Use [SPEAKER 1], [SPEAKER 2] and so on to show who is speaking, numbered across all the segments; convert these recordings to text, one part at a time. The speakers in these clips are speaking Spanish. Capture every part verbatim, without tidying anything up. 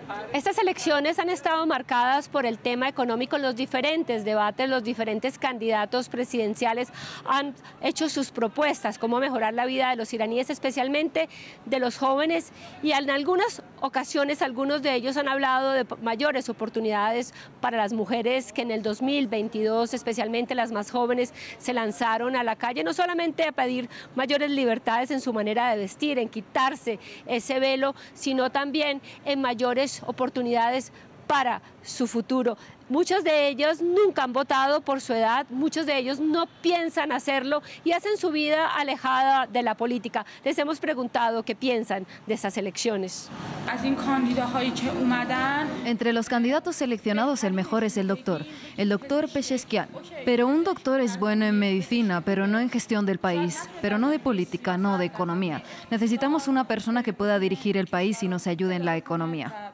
[SPEAKER 1] Estas elecciones han estado marcadas por el tema económico en los diferentes debates. Los diferentes candidatos presidenciales han hecho sus propuestas, cómo mejorar la vida de los iraníes, especialmente de los jóvenes, y en algunas ocasiones algunos de ellos han hablado de mayores oportunidades para las mujeres que en el dos mil veintidós, especialmente las más jóvenes, se lanzaron a la calle, no solamente a pedir mayores libertades en su manera de vestir, en quitarse ese velo, sino también en mayores oportunidades para su futuro. Muchos de ellos nunca han votado por su edad, muchos de ellos no piensan hacerlo y hacen su vida alejada de la política. Les hemos preguntado qué piensan de esas elecciones.
[SPEAKER 2] Entre los candidatos seleccionados, el mejor es el doctor, el doctor Pezeshkian. Pero un doctor es bueno en medicina, pero no en gestión del país, pero no de política, no de economía. Necesitamos una persona que pueda dirigir el país y nos ayude en la economía.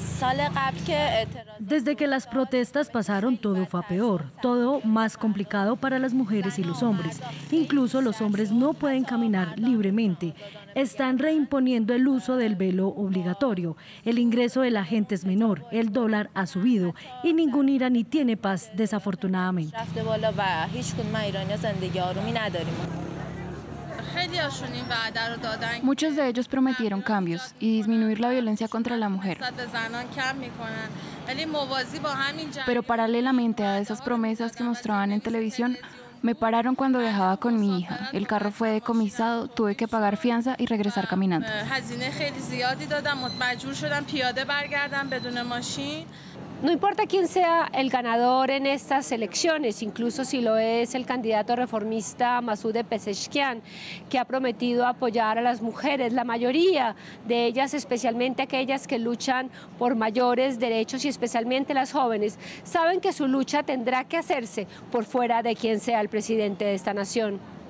[SPEAKER 3] Desde que las protestas pasaron, todo fue a peor, todo más complicado para las mujeres y los hombres. Incluso los hombres no pueden caminar libremente. Están reimponiendo el uso del velo obligatorio. El ingreso de la gente es menor, el dólar ha subido y ningún iraní tiene paz, desafortunadamente.
[SPEAKER 4] Muchos de ellos prometieron cambios y disminuir la violencia contra la mujer. Pero paralelamente a esas promesas que mostraban en televisión, me pararon cuando viajaba con mi hija. El carro fue decomisado, tuve que pagar fianza y regresar caminando.
[SPEAKER 1] No importa quién sea el ganador en estas elecciones, incluso si lo es el candidato reformista Masoud Pezeshkian, que ha prometido apoyar a las mujeres, la mayoría de ellas, especialmente aquellas que luchan por mayores derechos y especialmente las jóvenes, saben que su lucha tendrá que hacerse por fuera de quien sea el presidente de esta nación.